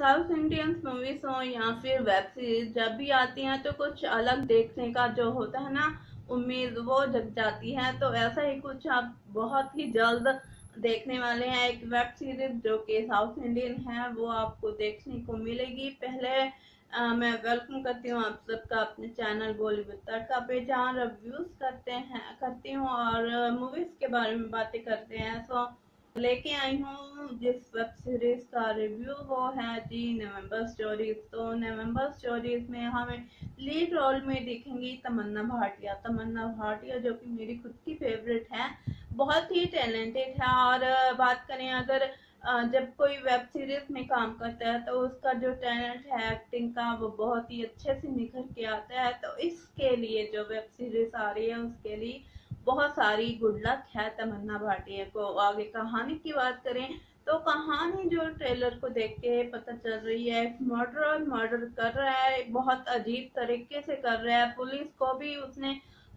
South Indian movies हो या फिर वेब सीरीज जब भी आती हैं तो कुछ अलग देखने का जो होता है ना, उम्मीद वो जग जाती है। तो ऐसा ही कुछ आप बहुत ही जल्द देखने वाले हैं। एक वेब सीरीज जो कि साउथ इंडियन है वो आपको देखने को मिलेगी। पहले मैं वेलकम करती हूँ आप सबका अपने चैनल बॉलीवुड तड़का पे, जहाँ रिव्यूज करती हूँ और मूवीज के बारे में बातें करते हैं। सो लेके आई हूँ जिस वेब सीरीज का रिव्यू वो है जी नवंबर स्टोरीज। तो नवंबर स्टोरीज में हमें लीड रोल में दिखेंगी तमन्ना भाटिया। तमन्ना भाटिया जो कि मेरी खुद की फेवरेट है, बहुत ही टैलेंटेड है। और बात करें अगर जब कोई वेब सीरीज में काम करता है तो उसका जो टैलेंट है एक्टिंग का वो बहुत ही अच्छे से निखर के आता है। तो इसके लिए जो वेब सीरीज आ रही है उसके लिए बहुत सारी गुड लक है तमन्ना भाटिया को। आगे कहानी की बात करें तो कहानी जो ट्रेलर को देख के पता चल रही है, मर्डर कर रहा है, बहुत अजीब तरीके से कर रहा है। पुलिस को भी उसने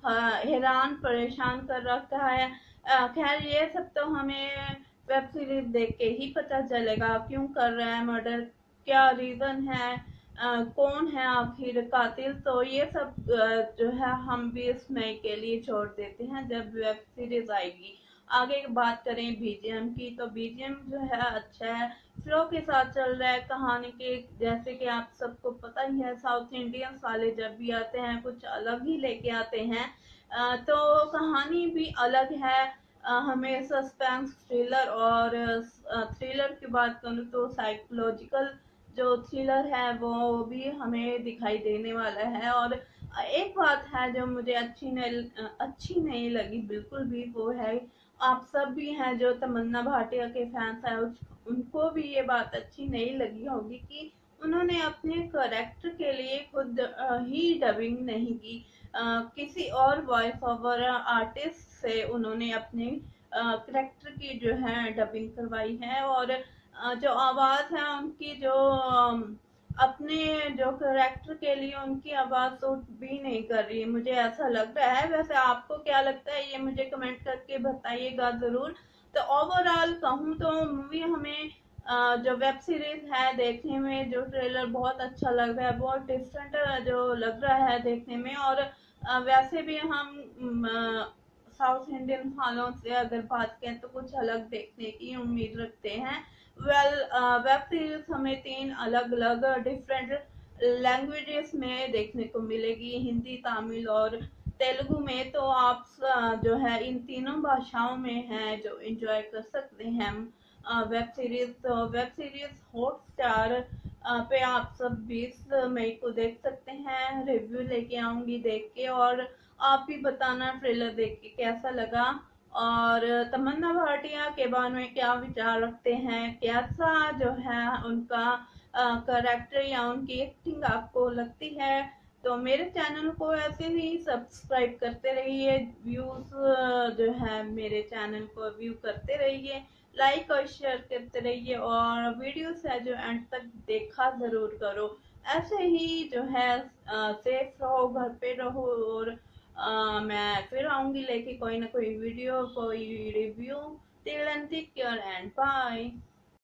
हैरान परेशान कर रखा है। खैर ये सब तो हमें वेब सीरीज देख के ही पता चलेगा क्यों कर रहा है मर्डर, क्या रीजन है, कौन है आखिर कातिल। तो ये सब जो है हम 20 मई के लिए छोड़ देते हैं जब वेब सीरीज आएगी। आगे बात करें बीजीएम की तो बीजीएम जो है अच्छा है, फ्लो के साथ चल रहा है कहानी के। जैसे कि आप सबको पता ही है साउथ इंडियंस वाले जब भी आते हैं कुछ अलग ही लेके आते हैं। तो कहानी भी अलग है। हमें सस्पेंस थ्रिलर और थ्रिलर की बात करूँ तो साइकोलॉजिकल जो थ्रिलर है वो भी हमें दिखाई देने वाला है। और एक बात है जो मुझे अच्छी नहीं लगी बिल्कुल भी, वो है आप सब भी हैं जो तमन्ना भाटिया के फैंस हैं उनको भी ये बात अच्छी नहीं लगी होगी कि उन्होंने अपने करेक्टर के लिए खुद ही डबिंग नहीं की। किसी और वॉइस ओवर आर्टिस्ट से उन्होंने अपने करेक्टर की जो है डबिंग करवाई है। और जो आवाज है उनकी जो अपने जो करेक्टर के लिए उनकी आवाज सूट भी नहीं कर रही है, मुझे ऐसा लग रहा है। वैसे आपको क्या लगता है ये मुझे कमेंट करके बताइएगा जरूर। तो ओवरऑल कहूँ तो मूवी हमें जो वेब सीरीज है देखने में जो ट्रेलर बहुत अच्छा लग रहा है, बहुत डिफरेंट जो लग रहा है देखने में। और वैसे भी हम साउथ इंडियन वालों से अगर बात करें तो कुछ अलग देखने की उम्मीद रखते हैं। वेब सीरीज हमें 3 अलग अलग डिफरेंट लैंग्वेजेस में देखने को मिलेगी, हिंदी, तमिल और तेलुगु में। तो आप जो है इन तीनों भाषाओं में है जो एंजॉय कर सकते हैं वेब सीरीज। तो वेब सीरीज हॉटस्टार पे आप सब 20 मई को देख सकते हैं। रिव्यू लेके आऊंगी देख के, और आप भी बताना ट्रेलर देख के कैसा लगा और तमन्ना भाटिया के बारे में क्या विचार रखते हैं, कैसा जो है उनका करेक्टर या उनकी एक्टिंग आपको लगती है। तो मेरे चैनल को ऐसे ही सब्सक्राइब करते रहिए, व्यूज जो है मेरे चैनल को व्यू करते रहिए, लाइक और शेयर करते रहिए, और वीडियोस है जो एंड तक देखा जरूर करो। ऐसे ही जो है सेफ रहो, घर पे रहो, और मैं फिर आऊंगी लेके कोई ना कोई वीडियो, कोई review. Till then take care and bye.